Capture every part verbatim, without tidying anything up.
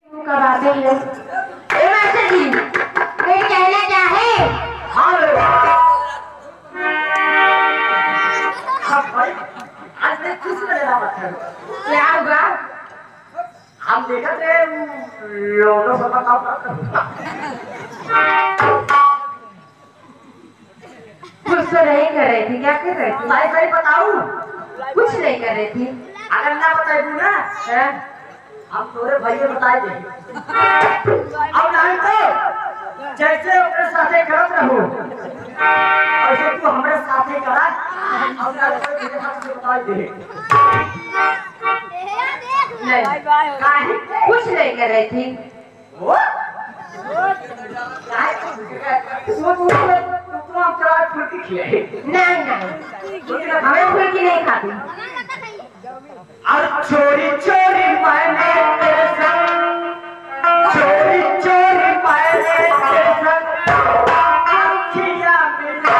कब आते हैं? ए मास्टर जी, कोई कहना चाहे? हाँ रे। अब भाई, आज मैं किस में लेना बच्चा? क्या हुआ? हम देखा थे लोगों से बताओ कुछ तो नहीं कर रही थी, क्या कर रही थी? सही सही बताऊं? कुछ नहीं कर रही थी। अगर ना बताए तू ना, हैं? हम तोरे भैया बताए दे। अब नहीं तो जैसे अपने साथे करत रहूं, और जो तू हमारे साथे करा, अब ना तो तुझे हाथ से बताए दे। नहीं, काहे? कुछ नहीं कर रही थी। वो? काहे? वो तू तू हम चला फुल्की खिलाए। नहीं नहीं, हमें फुल्की नहीं खाती। और चोरी चोरी मैंने तेरे संग, चोरी चोरी मैंने तेरे संग आँखियाँ मिला।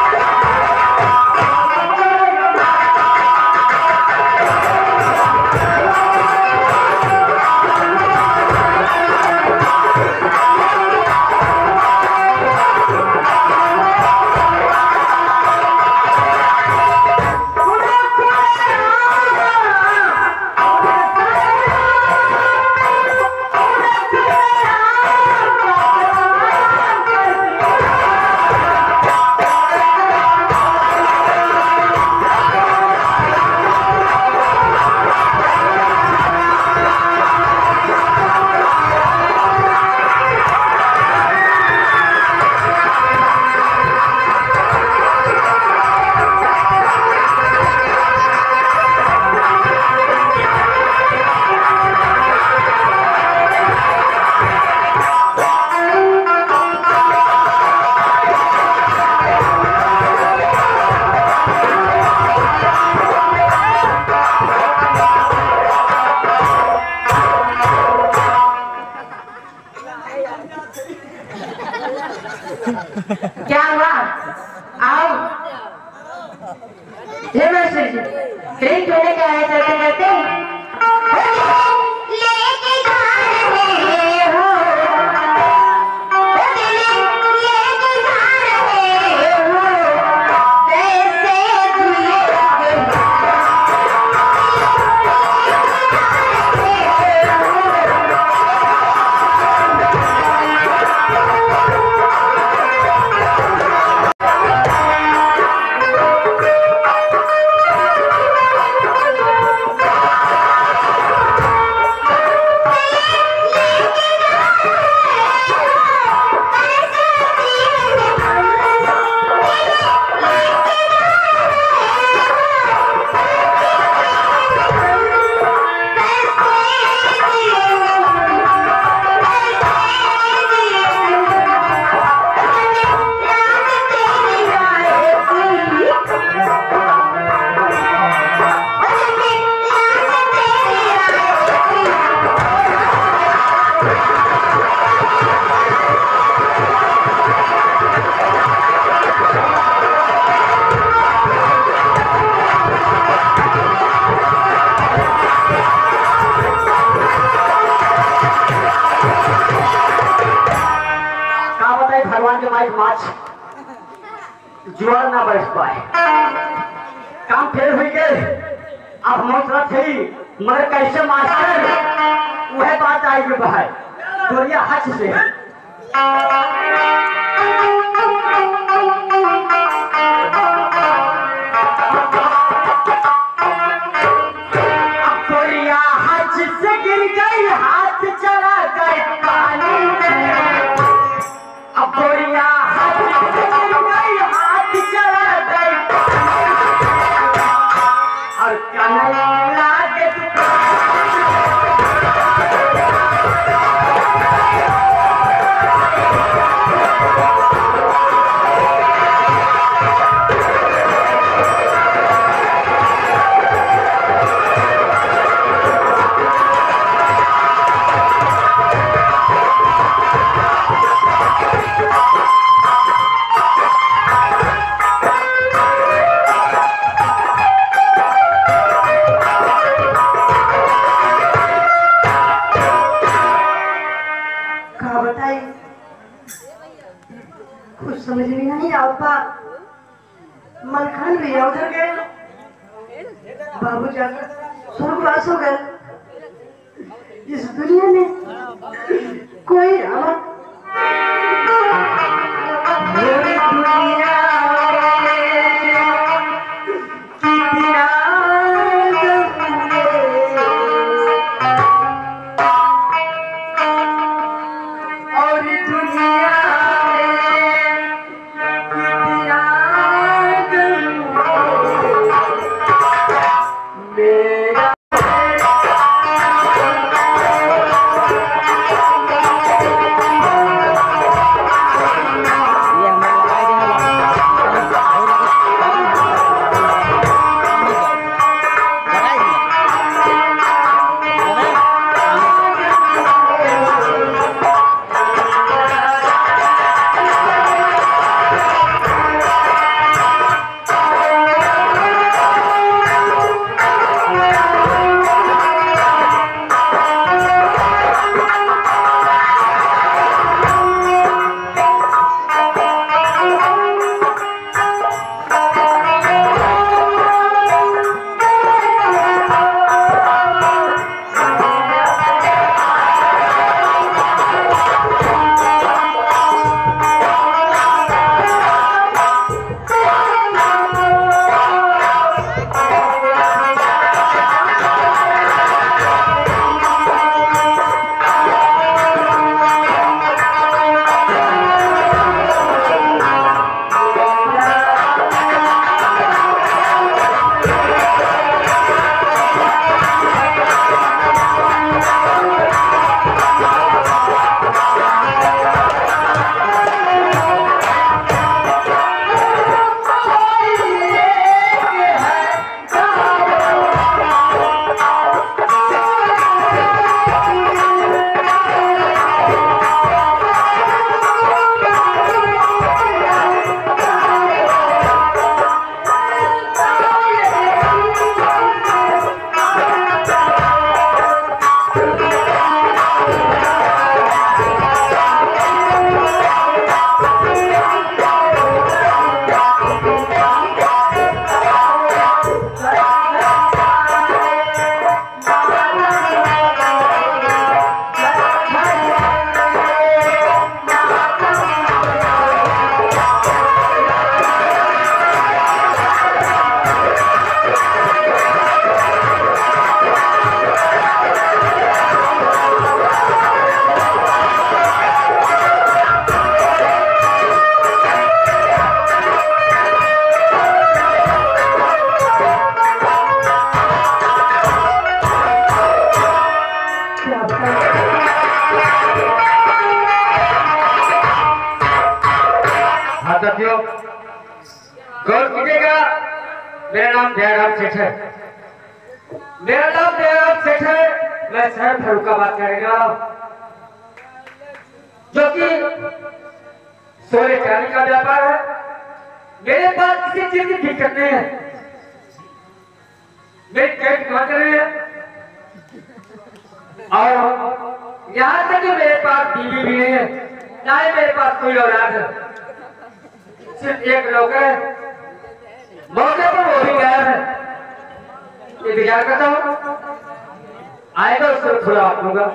क्या हुआ? आओ। हे मास्टर जी, फ्रेंड होने क्या है करते करते? लेके जा रहे हो, लेके जा रहे हो, कैसे भूले भगवान के माइक माच जुआर ना बैठ पाए, काम फेल हो गए। अब मौसम थी मगर कैसे मास्टर वह बात आई जो भाई दुनिया हज से अब दुनिया हज से गिर गई, हाथ चला गए पानी में। अब दुनिया हज से गिर गई, हाथ चला गए और कन्हैया के आपा मलखान भैया उधर गए, बाबू जाकर स्वर्गवास हो गए। इस दुनिया में कोई रहा साथियों, गौर कीजिएगा, मेरा नाम जयराम सेठ है। मेरा नाम जयराम सेठ है। मैं शहर फरुखाबाद का रहने वाला हूँ, जो कि सोने चांदी का व्यापार है। मेरे पास किसी चीज की दिक्कत नहीं है। मेरे पेट काट रहे हैं और यहाँ तक कि मेरे पास बीवी भी नहीं है, ना ही मेरे पास कोई औलाद है। सिर्फ एक नौकर है, मौके पर वो भी गायब है। ये विचार करता हूँ, आएगा उसको थोड़ा आप लूंगा।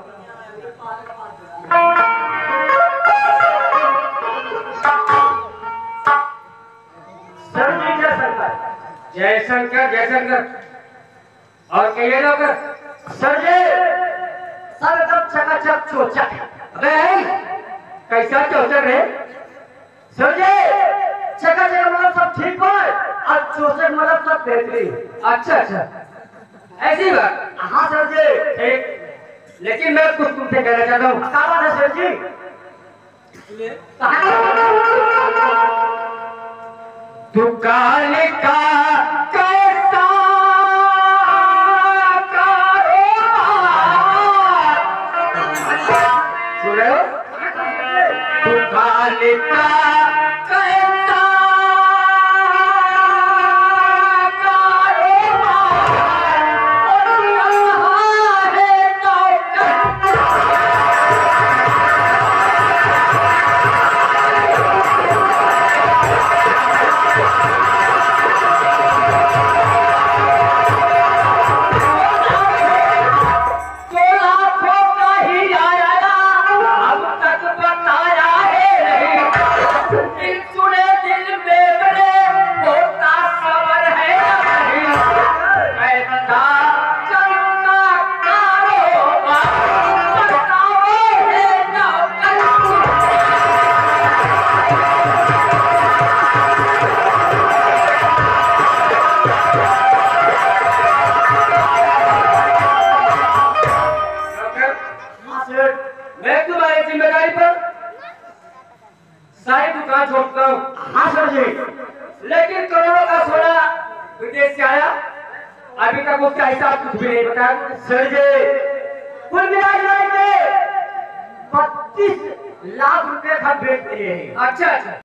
जयशंकर जयशंकर और कहिए नौकर। सर जी, सर एकदम चकाचक चोचक। अबे कैसा चोचक है? सर जी, चकाचक मतलब सब ठीक हो और चोचक मतलब सब बेहतरीन। अच्छा अच्छा, ऐसी बात। हाँ सर जी, ठीक। लेकिन मैं कुछ तुमसे कहना चाहता हूँ। क्या बात है सर जी? दुकान का कैसा कारोबार, सुन रहे हो? दुकान का कैसा कारोबार और कहाँ है नौकर। सारी दुकान छोड़ता हूँ। हाँ सर जी। लेकिन करोड़ों का सोना विदेश से आया, अभी तक उसका हिसाब कुछ भी नहीं बताया। सर जी कुल मिला के बत्तीस लाख रुपए खर्च बेचते हैं। अच्छा अच्छा